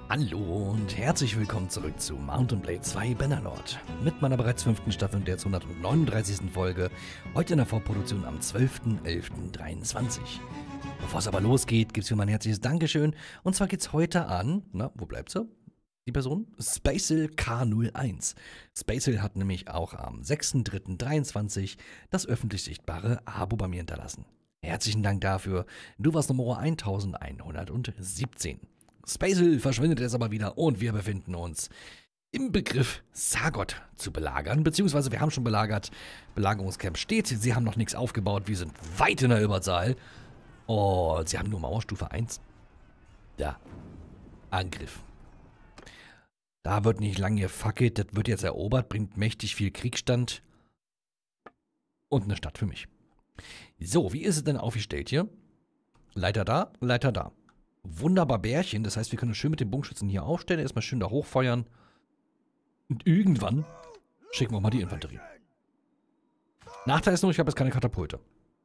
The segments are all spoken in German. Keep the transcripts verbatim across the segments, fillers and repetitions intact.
Hallo und herzlich willkommen zurück zu Mount and Blade zwei Bannerlord. Mit meiner bereits fünften Staffel und der jetzt hundertneununddreißigsten Folge. Heute in der Vorproduktion am zwölften elften dreiundzwanzig. Bevor es aber losgeht, gibt es hier mein herzliches Dankeschön. Und zwar geht es heute an, na, wo bleibt sie? Die Person? Spacel K null eins. Spacel hat nämlich auch am sechsten dritten dreiundzwanzig das öffentlich sichtbare Abo bei mir hinterlassen. Herzlichen Dank dafür. Du warst Nummer elfhundertsiebzehn. Spacel verschwindet jetzt aber wieder und wir befinden uns im Begriff, Sagoth zu belagern, beziehungsweise wir haben schon belagert, Belagerungscamp steht, sie haben noch nichts aufgebaut, wir sind weit in der Überzahl und sie haben nur Mauerstufe eins. Da, Angriff. Da wird nicht lange gefackelt, das wird jetzt erobert, bringt mächtig viel Kriegsstand und eine Stadt für mich. So, wie ist es denn aufgestellt hier? Leiter da, Leiter da. Wunderbar Bärchen, das heißt, wir können schön mit den Bogenschützen hier aufstellen, erstmal schön da hochfeuern. Und irgendwann schicken wir mal die Infanterie. Nachteil ist nur, ich habe jetzt keine Katapulte.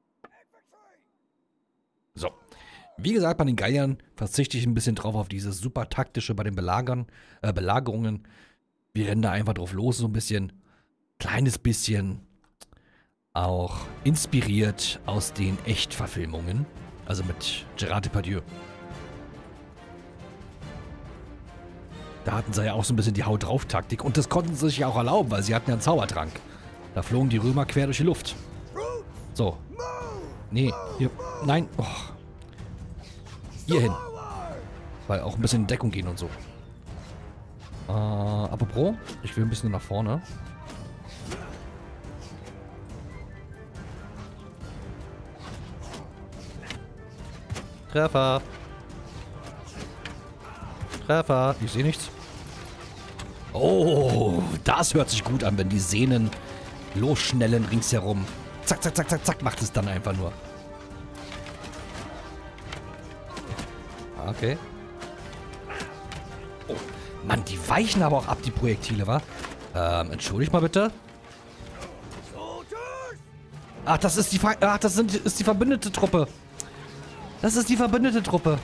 So. Wie gesagt, bei den Geiern verzichte ich ein bisschen drauf auf dieses super taktische bei den Belagern, äh, Belagerungen. Wir rennen da einfach drauf los, so ein bisschen, kleines bisschen, auch inspiriert aus den Echtverfilmungen, also mit Gerard Depardieu. Da hatten sie ja auch so ein bisschen die Haut-drauf-Taktik. Und das konnten sie sich ja auch erlauben, weil sie hatten ja einen Zaubertrank. Da flogen die Römer quer durch die Luft. So. Nee, hier. Nein. Oh. Hier hin. Weil auch ein bisschen in Deckung gehen und so. Äh, apropos, ich will ein bisschen nach vorne. Treffer. Treffer. Ich sehe nichts. Oh, das hört sich gut an, wenn die Sehnen losschnellen ringsherum. Zack, zack, zack, zack, zack, macht es dann einfach nur. Okay. Oh, Mann, die weichen aber auch ab, die Projektile, wa? Ähm, entschuldigt mal bitte. Ach, das ist die, Ver Ach, das sind, ist die verbündete Truppe. Das ist die verbündete Truppe.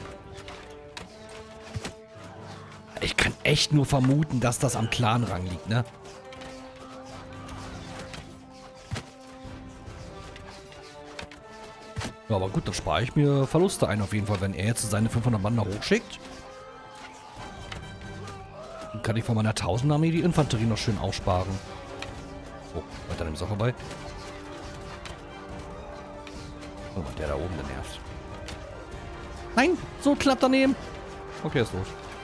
Ich kann echt nur vermuten, dass das am Clanrang liegt, ne? Ja, aber gut, dann spare ich mir Verluste ein auf jeden Fall, wenn er jetzt seine fünfhundert Mann nach hochschickt. Dann kann ich von meiner tausend-Armee die Infanterie noch schön aussparen. Oh, weiter nimmt es auch vorbei. Oh, der da oben, der nervt. Nein, so knapp daneben. Okay, ist los.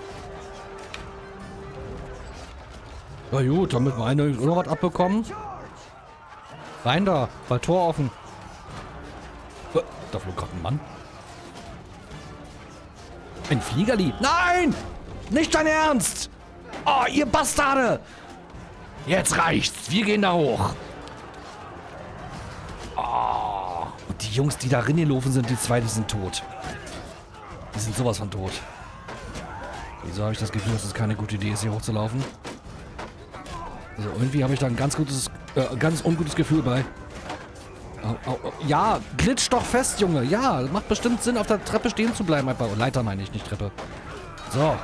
Na gut, damit wir eine oder was abbekommen. Rein da, weil Tor offen. Da flog gerade ein Mann. Ein Fliegerlied. Nein! Nicht dein Ernst! Oh, ihr Bastarde! Jetzt reicht's. Wir gehen da hoch. Oh. Und die Jungs, die da reingelaufen sind, die zwei, die sind tot. Die sind sowas von tot. Wieso habe ich das Gefühl, dass es keine gute Idee ist, hier hochzulaufen? Also irgendwie habe ich da ein ganz gutes, äh, ganz ungutes Gefühl bei. Oh, oh, oh. Ja, glitsch doch fest, Junge. Ja, macht bestimmt Sinn, auf der Treppe stehen zu bleiben. Einfach. Leiter meine ich, nicht Treppe. So.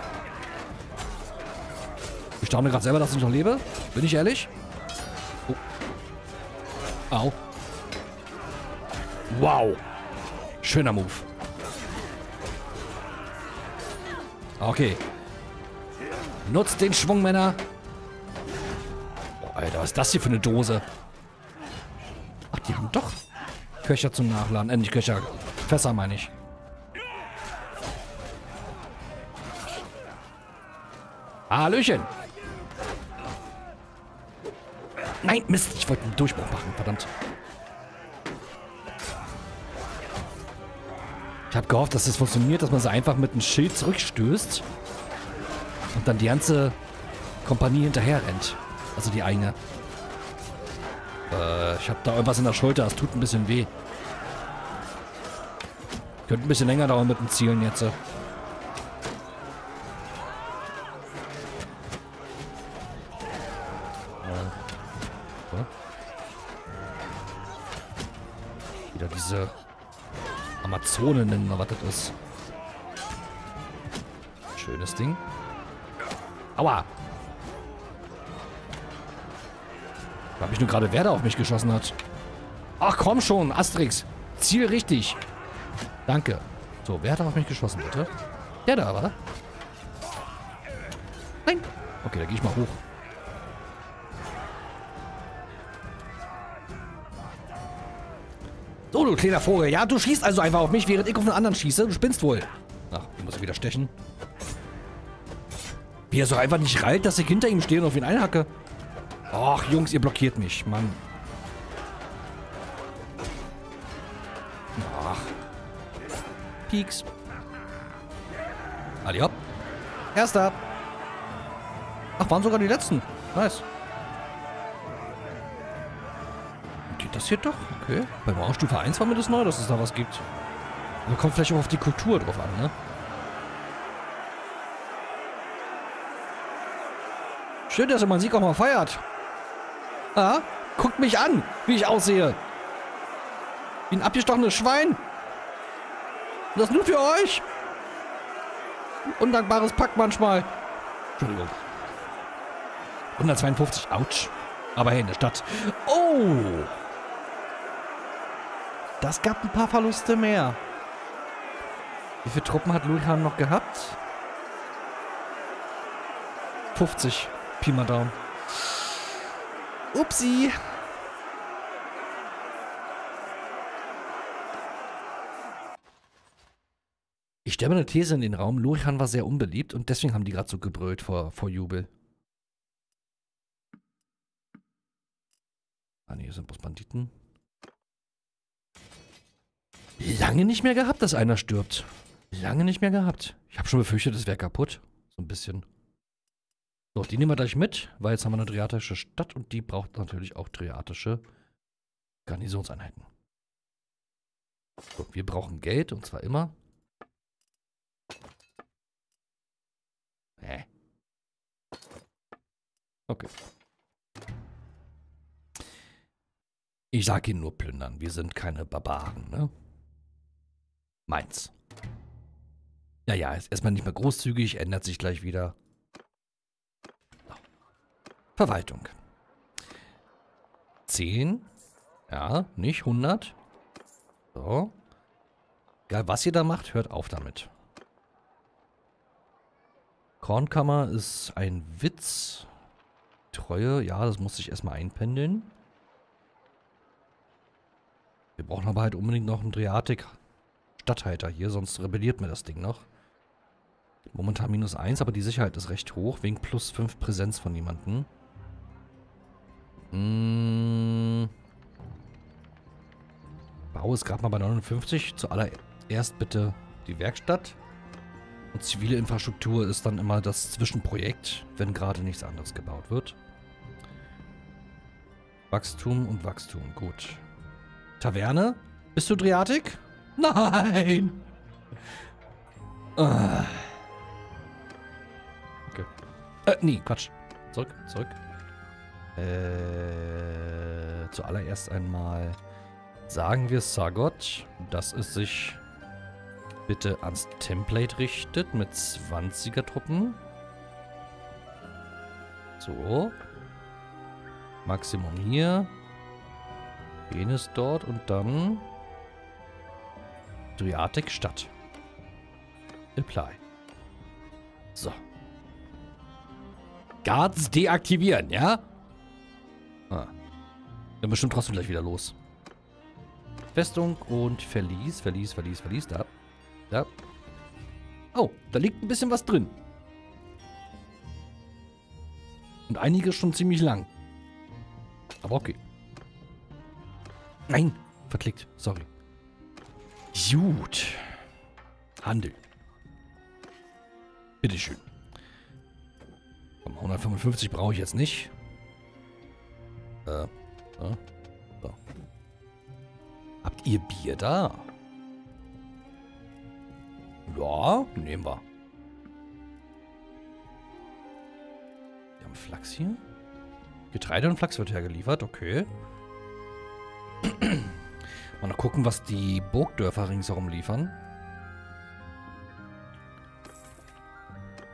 Ich staune gerade selber, dass ich noch lebe. Bin ich ehrlich? Oh. Au. Wow. Schöner Move. Okay. Nutzt den Schwung, Männer. Alter, was ist das hier für eine Dose? Ach, die haben doch Köcher zum Nachladen. Äh, nicht Köcher. Fässer, meine ich. Hallöchen. Nein, Mist. Ich wollte einen Durchbruch machen. Verdammt. Ich habe gehofft, dass das funktioniert, dass man sie einfach mit einem Schild zurückstößt. Und dann die ganze Kompanie hinterher rennt. Also die eine. Äh, ich habe da irgendwas in der Schulter. Das tut ein bisschen weh. Könnte ein bisschen länger dauern mit dem Zielen jetzt. Äh. So. Wieder diese Amazoninnen, oder was das ist. Schönes Ding. Aua! Da habe ich nur gerade, wer da auf mich geschossen hat. Ach komm schon, Asterix. Ziel richtig. Danke. So, wer hat da auf mich geschossen, bitte? Der da, war? Nein. Okay, da gehe ich mal hoch. So, du kleiner Vogel. Ja, du schießt also einfach auf mich, während ich auf einen anderen schieße. Du spinnst wohl. Ach, ich muss wieder stechen. Wie er so einfach nicht reilt, dass ich hinter ihm stehe und auf ihn einhacke. Ach, Jungs, ihr blockiert mich. Mann. Ach. Pieks. Alli hopp. Erster. Ach, waren sogar die letzten. Nice. Geht das hier doch? Okay. Bei Baustufe eins war mir das neu, dass es da was gibt. Da kommt vielleicht auch auf die Kultur drauf an, ne? Schön, dass ihr meinen Sieg auch mal feiert. Ah, guckt mich an, wie ich aussehe. Wie ein abgestochenes Schwein. Das nur für euch. Ein undankbares Pack manchmal. Entschuldigung. hundertzweiundfünfzig, ouch. Aber hey, in der Stadt. Oh. Das gab ein paar Verluste mehr. Wie viele Truppen hat Lurihan noch gehabt? fünfzig. Pi mal Daumen. Upsi. Ich stelle mir eine These in den Raum. Lurihan war sehr unbeliebt und deswegen haben die gerade so gebrüllt vor, vor Jubel. Ah ne, hier sind bloß Banditen. Lange nicht mehr gehabt, dass einer stirbt. Lange nicht mehr gehabt. Ich habe schon befürchtet, es wäre kaputt. So ein bisschen. So, die nehmen wir gleich mit, weil jetzt haben wir eine triatische Stadt und die braucht natürlich auch triatische Garnisonseinheiten. So, wir brauchen Geld und zwar immer. Hä? Okay. Ich sag Ihnen nur plündern. Wir sind keine Barbaren, ne? Meins. Ja, ja, ist erstmal nicht mehr großzügig, ändert sich gleich wieder. Verwaltung. zehn. Ja, nicht hundert. So. Egal, was ihr da macht, hört auf damit. Kornkammer ist ein Witz. Treue, ja, das muss sich erstmal einpendeln. Wir brauchen aber halt unbedingt noch einen Triatik-Statthalter hier, sonst rebelliert mir das Ding noch. Momentan minus eins, aber die Sicherheit ist recht hoch, wegen plus fünf Präsenz von jemandem. Hm. Bau ist gerade mal bei neunundfünfzig. Zuallererst bitte die Werkstatt. Und zivile Infrastruktur ist dann immer das Zwischenprojekt, wenn gerade nichts anderes gebaut wird. Wachstum und Wachstum, gut. Taverne? Bist du Triatik? Nein! Ah. Okay. Äh, nee, Quatsch. Zurück, zurück. Äh, zuallererst einmal sagen wir Sagot, dass es sich bitte ans Template richtet mit zwanziger Truppen. So. Maximum hier. Jenes dort und dann Triatik Stadt. Apply. So. Guards deaktivieren, ja? Ah. Dann bestimmt trotzdem gleich wieder los. Festung und Verlies, Verlies, Verlies, Verlies, da. Da. Oh, da liegt ein bisschen was drin. Und einiges schon ziemlich lang. Aber okay. Nein, verklickt, sorry. Gut. Handel. Bitteschön. Komm, hundertfünfundfünfzig brauche ich jetzt nicht. Äh, so. So. Habt ihr Bier da? Ja, nehmen wir. Wir haben Flachs hier. Getreide und Flachs wird hergeliefert, okay. Mal noch gucken, was die Burgdörfer ringsherum liefern.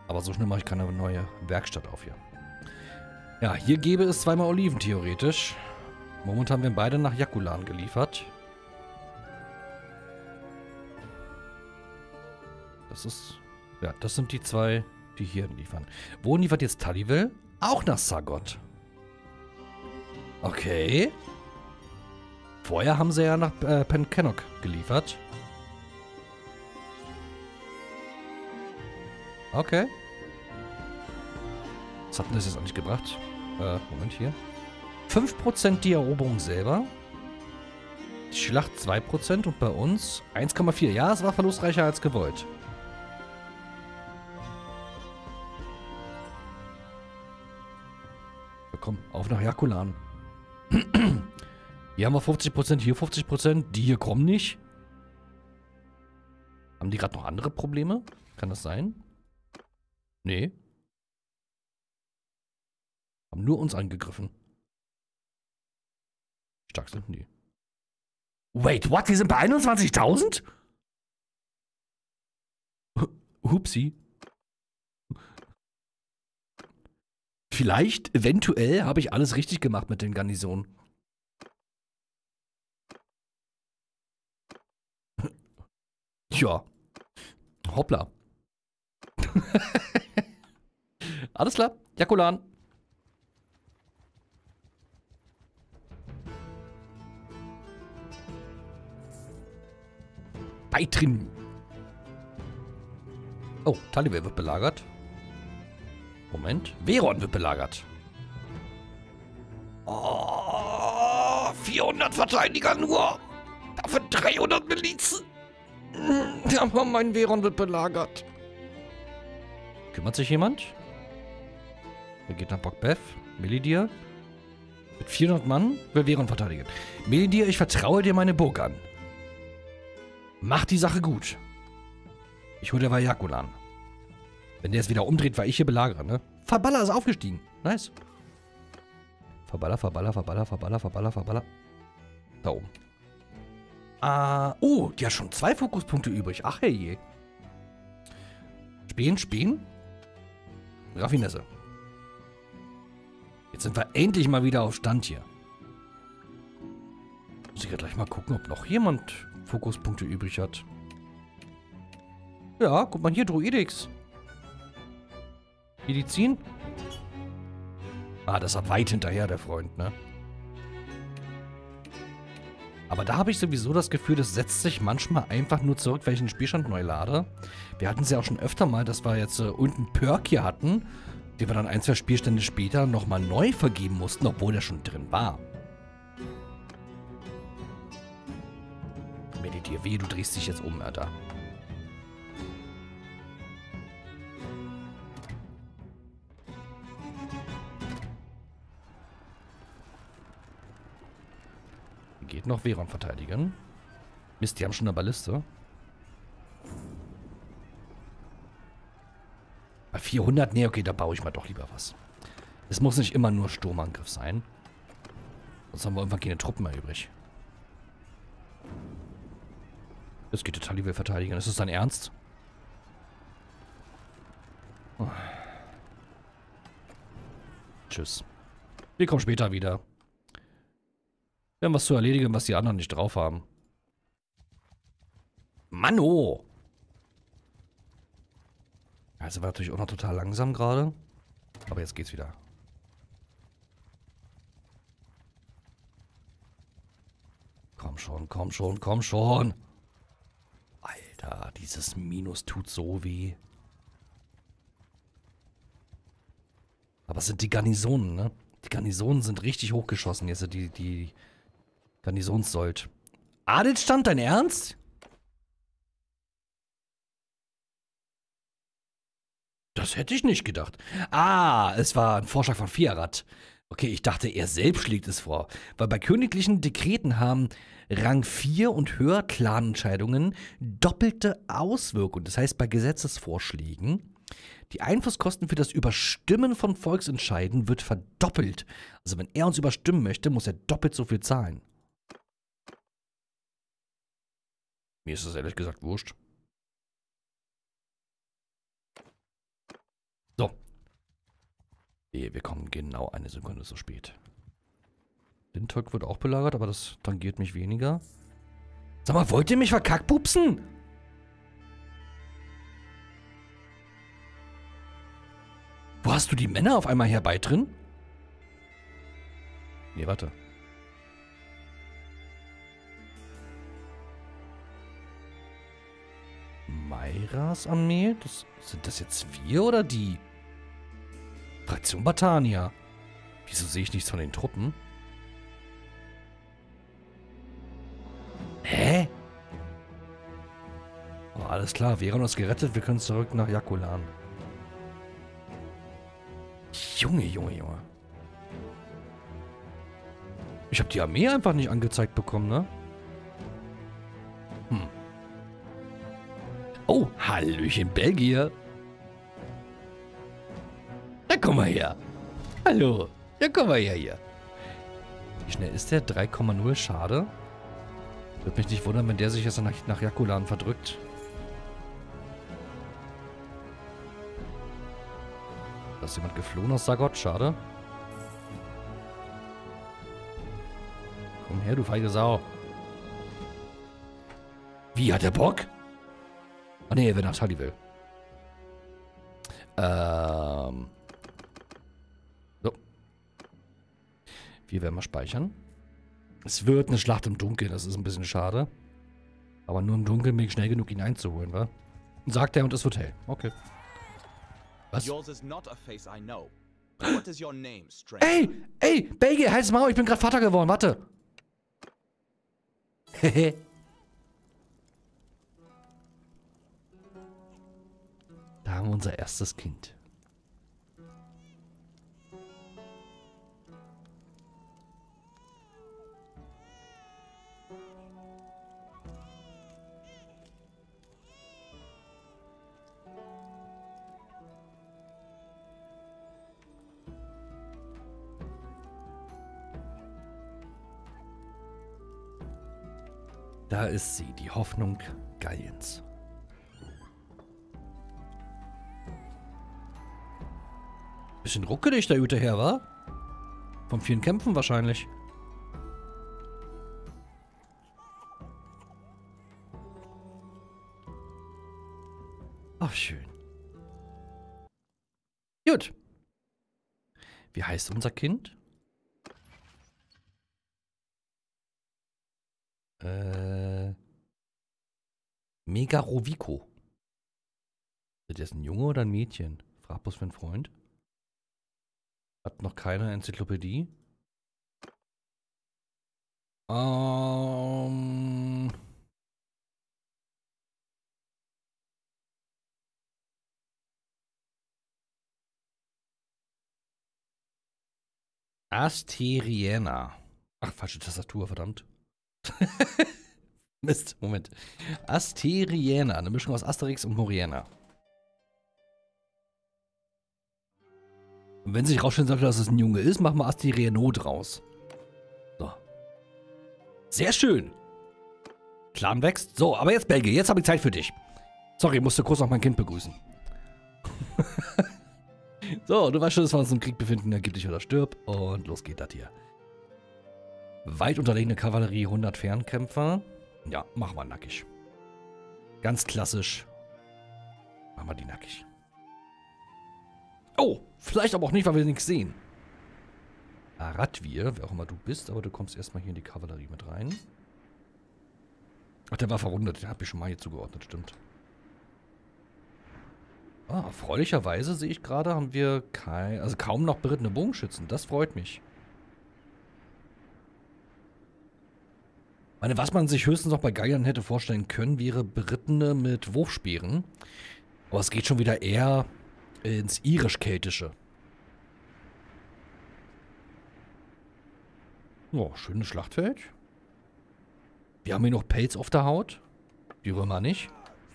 Aber so schnell mache ich keine neue Werkstatt auf hier. Ja, hier gäbe es zweimal Oliven theoretisch. Momentan werden beide nach Jakulan geliefert. Das ist... Ja, das sind die zwei, die hier liefern. Wo liefert jetzt Talivel? Auch nach Sagot. Okay. Vorher haben sie ja nach äh, Penkenok geliefert. Okay. Was hat denn das jetzt eigentlich gebracht? Äh, Moment hier. fünf Prozent die Eroberung selber. Die Schlacht zwei Prozent und bei uns eins Komma vier. Ja, es war verlustreicher als gewollt. Komm, auf nach Jakulan. Hier haben wir fünfzig Prozent, hier fünfzig Prozent. Die hier kommen nicht. Haben die gerade noch andere Probleme? Kann das sein? Nee. Haben nur uns angegriffen. Stark sind die. Wait, what? Wir sind bei einundzwanzigtausend? Hupsi. Vielleicht, eventuell, habe ich alles richtig gemacht mit den Garnisonen. Ja. Hoppla. Alles klar. Jakulan. Beitrin. Oh, Talivel wird belagert. Moment. Veron wird belagert. Oh, vierhundert Verteidiger nur. Dafür dreihundert Milizen. Aber mein Veron wird belagert. Kümmert sich jemand? Wer geht nach Bokbev? Melidir? Mit vierhundert Mann will Veron verteidigen. Melidir, ich vertraue dir meine Burg an. Mach die Sache gut. Ich hole dir Jakulan. Wenn der es wieder umdreht, war ich hier Belagerer, ne? Faballa ist aufgestiegen. Nice. Faballa, Faballa, Faballa, Faballa, Faballa, Faballa. Da oben. Ah, oh, die hat schon zwei Fokuspunkte übrig. Ach hey. Spähen, Spähen. Raffinesse. Jetzt sind wir endlich mal wieder auf Stand hier. Muss ich ja gleich mal gucken, ob noch jemand Fokuspunkte übrig hat. Ja, guck mal hier, Druidix. Medizin? Ah, das war weit hinterher, der Freund, ne? Aber da habe ich sowieso das Gefühl, das setzt sich manchmal einfach nur zurück, wenn ich den Spielstand neu lade. Wir hatten es ja auch schon öfter mal, dass wir jetzt äh, unten Perk hier hatten, den wir dann ein, zwei Spielstände später nochmal neu vergeben mussten, obwohl der schon drin war. Meditier, weh, du drehst dich jetzt um, Alter. Geht noch Veron verteidigen. Mist, die haben schon eine Balliste. Bei vierhundert? Nee, okay, da baue ich mal doch lieber was. Es muss nicht immer nur Sturmangriff sein. Sonst haben wir irgendwann keine Truppen mehr übrig. Jetzt geht der Talivel verteidigen. Ist das dein Ernst? Oh. Tschüss. Wir kommen später wieder. Wir haben was zu erledigen, was die anderen nicht drauf haben. Manno! Also war natürlich auch noch total langsam gerade. Aber jetzt geht's wieder. Komm schon, komm schon, komm schon. Alter, dieses Minus tut so weh. Aber es sind die Garnisonen, ne? Die Garnisonen sind richtig hochgeschossen. Jetzt die, die Garnisonssold. Adelsstand, dein Ernst? Das hätte ich nicht gedacht. Ah, es war ein Vorschlag von Fiarat. Okay, ich dachte, er selbst schlägt es vor. Weil bei königlichen Dekreten haben Rang vier und höher Clanentscheidungen doppelte Auswirkungen. Das heißt, bei Gesetzesvorschlägen, die Einflusskosten für das Überstimmen von Volksentscheiden wird verdoppelt. Also wenn er uns überstimmen möchte, muss er doppelt so viel zahlen. Mir ist das ehrlich gesagt wurscht. Nee, wir kommen genau eine Sekunde zu spät. Lindholk wird auch belagert, aber das tangiert mich weniger. Sag mal, wollt ihr mich verkackpupsen? Wo hast du die Männer auf einmal herbei drin? Nee, warte. Mairas Armee? Das, sind das jetzt wir oder die? Fraktion Batania. Wieso sehe ich nichts von den Truppen? Hä? Oh, alles klar, wir haben uns gerettet, wir können zurück nach Yakulan. Junge, Junge, Junge. Ich habe die Armee einfach nicht angezeigt bekommen, ne? Hm. Oh, Hallöchen, Belgier. Da komm mal her. Hallo. Ja, komm mal her hier. Wie schnell ist der? drei Komma null, schade. Würde mich nicht wundern, wenn der sich jetzt nach, nach Yakulan verdrückt. Da ist jemand geflohen aus Sagot, schade. Komm her, du feige Sau. Wie, hat der Bock? Ah ne, er will nach Tullyville. Ähm. So. Wir werden mal speichern. Es wird eine Schlacht im Dunkeln, das ist ein bisschen schade. Aber nur im Dunkeln bin ich schnell genug, ihn einzuholen, wa? Sagt er und es wird hell. Okay. Was? Ey, ey, Belgier, halt's Maul, ich bin gerade Vater geworden, warte. Hehe. Da haben wir unser erstes Kind. Da ist sie, die Hoffnung Galliens. Bisschen ruckelig der gute Herr, wa? Von vielen Kämpfen wahrscheinlich. Ach, schön. Gut. Wie heißt unser Kind? Äh. Megarovico. Ist das ein Junge oder ein Mädchen? Frag bloß für einen Freund. Hat noch keine Enzyklopädie. Ähm. Asteriana. Ach, falsche Tastatur, verdammt. Mist, Moment. Asteriana, eine Mischung aus Asterix und Moriana. Und wenn sich rausstellen sollte, dass es ein Junge ist, machen wir Asteriano draus. So. Sehr schön. Clan wächst. So, aber jetzt Belgier, jetzt habe ich Zeit für dich. Sorry, ich musste kurz noch mein Kind begrüßen. So, du weißt schon, dass wir uns im Krieg befinden, dann gib dich oder stirb. Und los geht das hier. Weit unterlegene Kavallerie, hundert Fernkämpfer. Ja, machen wir nackig. Ganz klassisch. Machen wir die nackig. Oh, vielleicht aber auch nicht, weil wir nichts sehen. Aradvir, wer auch immer du bist, aber du kommst erstmal hier in die Kavallerie mit rein. Ach, der war verwundet, den habe ich schon mal hier zugeordnet, stimmt. Ah, erfreulicherweise sehe ich gerade, haben wir kein, also kaum noch berittene Bogenschützen. Das freut mich. Ich meine, was man sich höchstens noch bei Geiern hätte vorstellen können, wäre Berittene mit Wurfspeeren. Aber es geht schon wieder eher ins irisch-keltische. Oh, schönes Schlachtfeld. Wir haben hier noch Pelz auf der Haut. Die Römer nicht.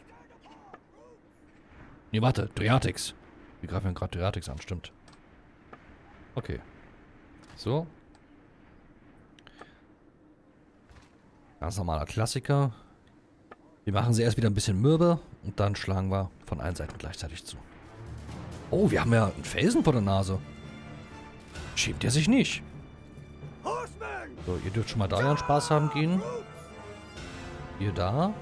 Ne, warte, Dreatix. Wir greifen gerade Dreatix an, stimmt. Okay. So. Ganz normaler Klassiker. Wir machen sie erst wieder ein bisschen mürbe und dann schlagen wir von allen Seiten gleichzeitig zu. Oh, wir haben ja einen Felsen vor der Nase. Schämt er sich nicht. So, ihr dürft schon mal da ja Spaß haben gehen. Ihr da.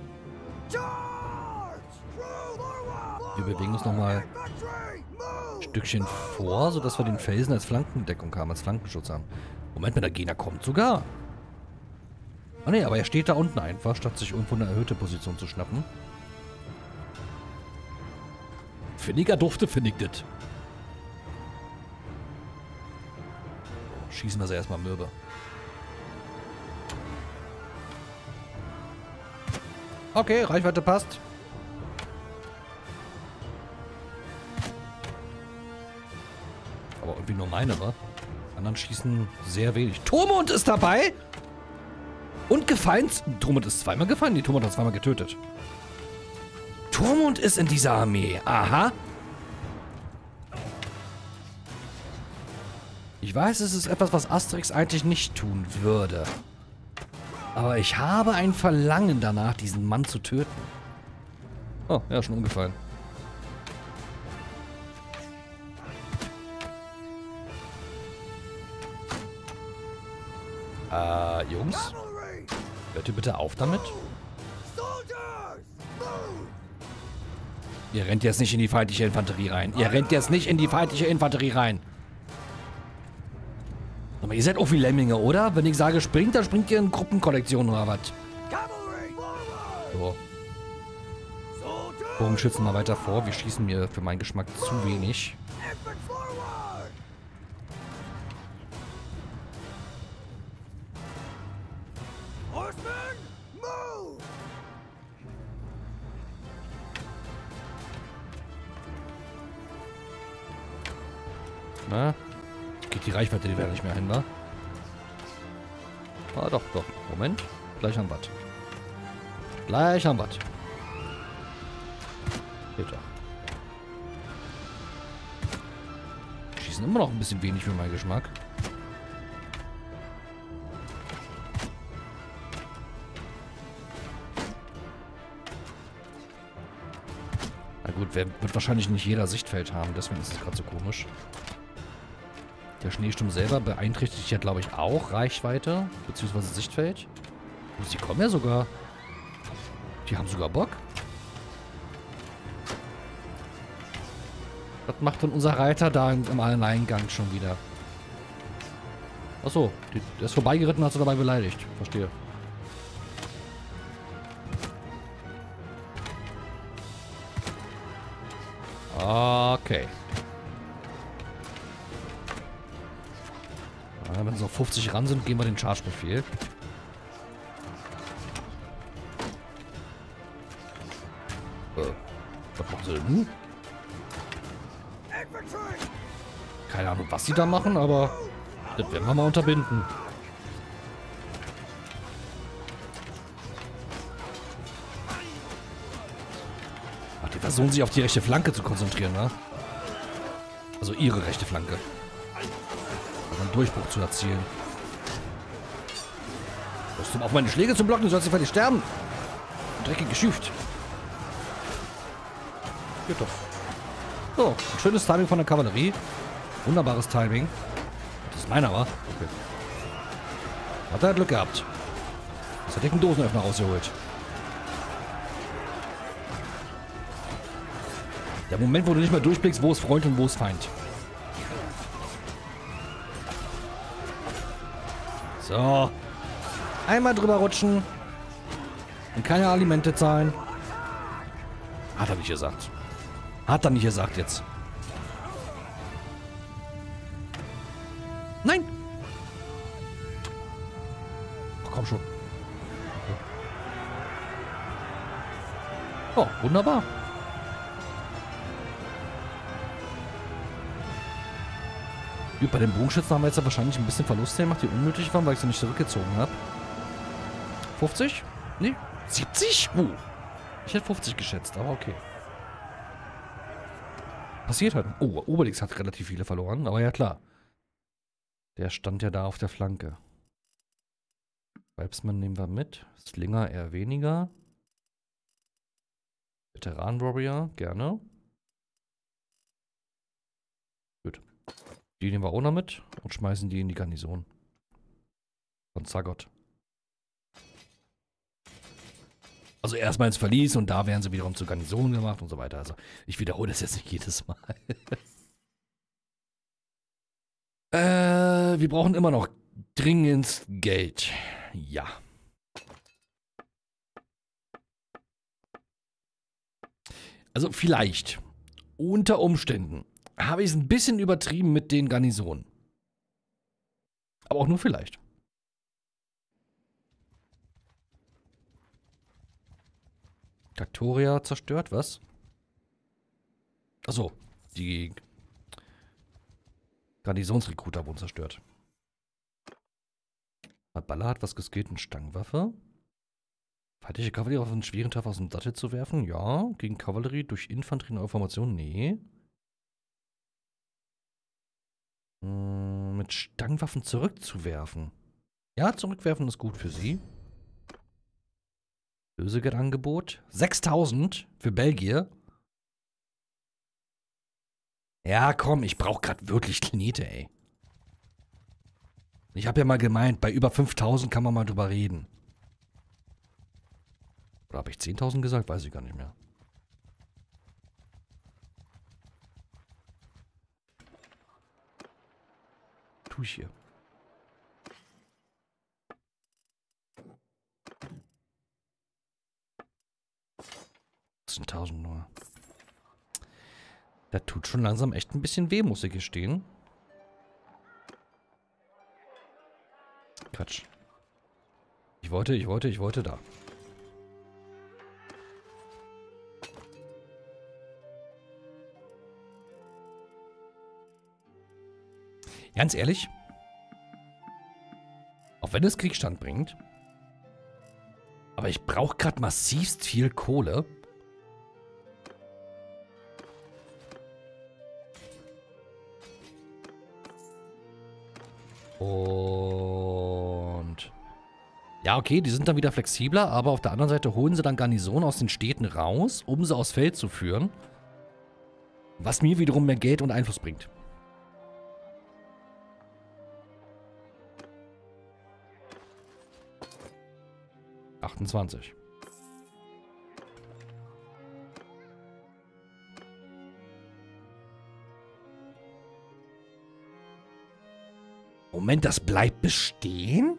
Wir bewegen uns nochmal ein Stückchen vor, sodass wir den Felsen als Flankendeckung haben, als Flankenschutz haben. Moment mal, der Gegner kommt sogar. Ah ne, aber er steht da unten einfach, statt sich irgendwo eine erhöhte Position zu schnappen. Finniger Dufte findigtet. Schießen wir sie erstmal mürbe. Okay, Reichweite passt. Aber irgendwie nur meine, wa? Die anderen schießen sehr wenig. Tormund ist dabei! Und gefallen. Tormund ist zweimal gefallen? Nee, Tormund hat zweimal getötet. Tormund ist in dieser Armee. Aha. Ich weiß, es ist etwas, was Asterix eigentlich nicht tun würde. Aber ich habe ein Verlangen danach, diesen Mann zu töten. Oh, ja, schon umgefallen. Äh, Jungs? Hört ihr bitte auf damit? Ihr rennt jetzt nicht in die feindliche Infanterie rein. Ihr rennt jetzt nicht in die feindliche Infanterie rein. Aber ihr seid auch wie Lemminge, oder? Wenn ich sage springt, dann springt ihr in Gruppenkollektion oder was? So. Bogenschützen mal weiter vor. Wir schießen mir für meinen Geschmack zu wenig. Na? Geht die Reichweite, die wäre nicht mehr hin, wa? Ah, doch, doch. Moment. Gleich am Watt. Gleich am Watt. Geht doch. Schießen immer noch ein bisschen wenig für meinen Geschmack. Na gut, wer, wird wahrscheinlich nicht jeder Sichtfeld haben, deswegen ist es gerade so komisch. Der Schneesturm selber beeinträchtigt ja, glaube ich, auch Reichweite, beziehungsweise Sichtfeld. Und die kommen ja sogar. Die haben sogar Bock. Was macht denn unser Reiter da im Alleingang schon wieder? Achso, der ist vorbeigeritten und hat sie dabei beleidigt. Verstehe. Okay. Ja, wenn sie auf fünfzig ran sind, geben wir den Charge-Befehl. Äh, was machen sie denn? Keine Ahnung, was sie da machen, aber das werden wir mal unterbinden. Ach, die versuchen sich auf die rechte Flanke zu konzentrieren, ne? Also ihre rechte Flanke. Um einen Durchbruch zu erzielen. Hörst du mal auf, meine Schläge zu blocken? Du sollst nicht fertig sterben. Dreckig geschüft. Geht doch. So, ein schönes Timing von der Kavallerie. Wunderbares Timing. Das ist meiner, wa? Okay. Hat er Glück gehabt. Ist der dicken Dosenöffner rausgeholt. Der Moment, wo du nicht mehr durchblickst, wo ist Freund und wo ist Feind. So. Einmal drüber rutschen. Und keine Alimente zahlen. Hat er nicht gesagt. Hat er nicht gesagt jetzt. Nein! Ach, komm schon. Oh, wunderbar. Gut, bei den Bogenschützen haben wir jetzt ja wahrscheinlich ein bisschen Verluste gemacht, die unnötig waren, weil ich sie nicht zurückgezogen habe. fünfzig? Nee, siebzig? Uh. Ich hätte fünfzig geschätzt, aber okay. Passiert halt. Oh, Obelix hat relativ viele verloren, aber ja klar. Der stand ja da auf der Flanke. Weibsmann nehmen wir mit. Slinger eher weniger. Veteran Warrior, gerne. Gut. Die nehmen wir auch noch mit und schmeißen die in die Garnison. Von Zagot. Also erstmal ins Verlies und da werden sie wiederum zur Garnison gemacht und so weiter. Also ich wiederhole das jetzt nicht jedes Mal. äh, wir brauchen immer noch dringend Geld. Ja. Also vielleicht, unter Umständen, habe ich es ein bisschen übertrieben mit den Garnisonen. Aber auch nur vielleicht. Kaktoria zerstört, was? Achso, die Garnisonsrekruter wurden zerstört. Balla hat was geskillt, eine Stangenwaffe. Feindliche Kavallerie auf einen schweren Treffer aus dem Sattel zu werfen? Ja. Gegen Kavallerie durch Infanterie in Formation? Nee. Hm, mit Stangenwaffen zurückzuwerfen. Ja, zurückwerfen ist gut für sie. Lösegeldangebot. sechstausend für Belgier. Ja, komm, ich brauche gerade wirklich Knete, ey. Ich habe ja mal gemeint, bei über fünftausend kann man mal drüber reden. Oder habe ich zehntausend gesagt? Weiß ich gar nicht mehr. Tu ich hier. achtzehntausend nur. Das tut schon langsam echt ein bisschen weh, muss ich gestehen. Quatsch. Ich wollte, ich wollte, ich wollte da. Ganz ehrlich, auch wenn es Kriegsstand bringt, aber ich brauche gerade massivst viel Kohle. Und ja, okay, die sind dann wieder flexibler, aber auf der anderen Seite holen sie dann Garnisonen aus den Städten raus, um sie aufs Feld zu führen. Was mir wiederum mehr Geld und Einfluss bringt. achtundzwanzig. Moment, das bleibt bestehen?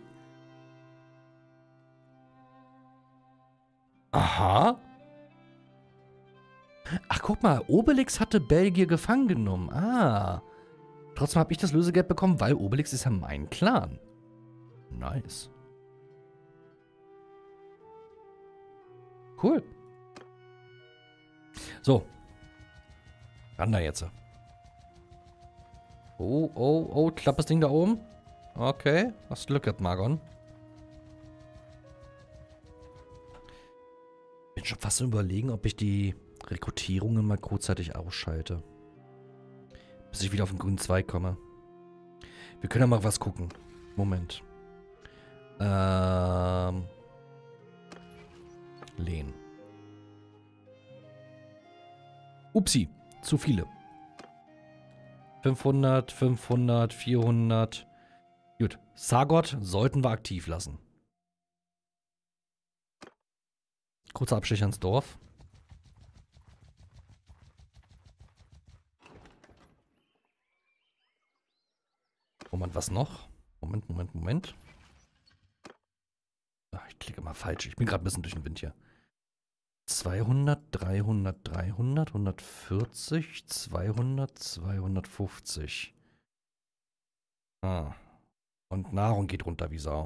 Aha. Ach, guck mal, Obelix hatte Belgier gefangen genommen. Ah. Trotzdem habe ich das Lösegeld bekommen, weil Obelix ist ja mein Clan. Nice. Cool. So. Ran da jetzt. Oh, oh, oh, klappt das Ding da oben? Okay, hast Glück gehabt, Margon. Bin schon fast überlegen, ob ich die Rekrutierungen mal kurzzeitig ausschalte. Bis ich wieder auf den grünen Zweig komme. Wir können ja mal was gucken. Moment. Ähm... Lehn. Upsi, zu viele. fünfhundert, fünfhundert, vierhundert. Gut, Zagot sollten wir aktiv lassen. Kurzer Abstecher ins Dorf. Moment, was noch? Moment, Moment, Moment. Ach, ich klicke mal falsch. Ich bin gerade ein bisschen durch den Wind hier. zweihundert, dreihundert, dreihundert, hundertvierzig, zweihundert, zweihundertfünfzig. Ah. Und Nahrung geht runter wie Sau.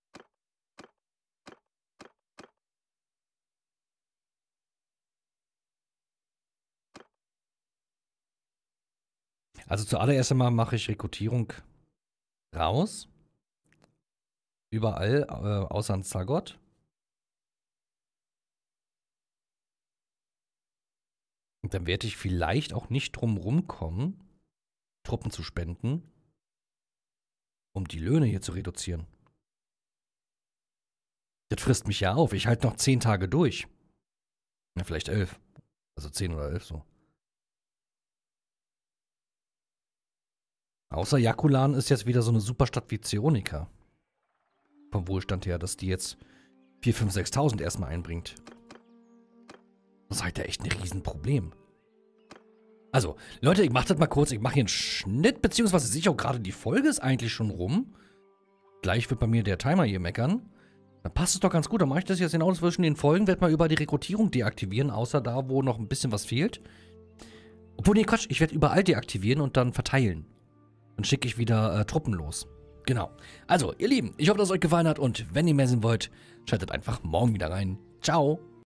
Also zuallererst einmal mache ich Rekrutierung raus. Überall, äh, außer an Zagot. Und dann werde ich vielleicht auch nicht drum rumkommen, Truppen zu spenden, um die Löhne hier zu reduzieren. Das frisst mich ja auf. Ich halte noch zehn Tage durch. Ja, vielleicht elf. Also zehn oder elf so. Außer Jakulan ist jetzt wieder so eine Superstadt wie Zeonica. Vom Wohlstand her, dass die jetzt viertausend, fünftausend, sechstausend erstmal einbringt. Das ist halt ja echt ein Riesenproblem. Also, Leute, ich mach das mal kurz. Ich mache hier einen Schnitt, beziehungsweise sehe ich auch gerade, die Folge ist eigentlich schon rum. Gleich wird bei mir der Timer hier meckern. Dann passt es doch ganz gut. Dann mache ich das jetzt genau zwischen den Folgen. Werde mal über die Rekrutierung deaktivieren, außer da, wo noch ein bisschen was fehlt. Obwohl, nee, Quatsch. Ich werde überall deaktivieren und dann verteilen. Dann schicke ich wieder äh, Truppen los. Genau. Also, ihr Lieben, ich hoffe, dass es euch gefallen hat. Und wenn ihr mehr sehen wollt, schaltet einfach morgen wieder rein. Ciao.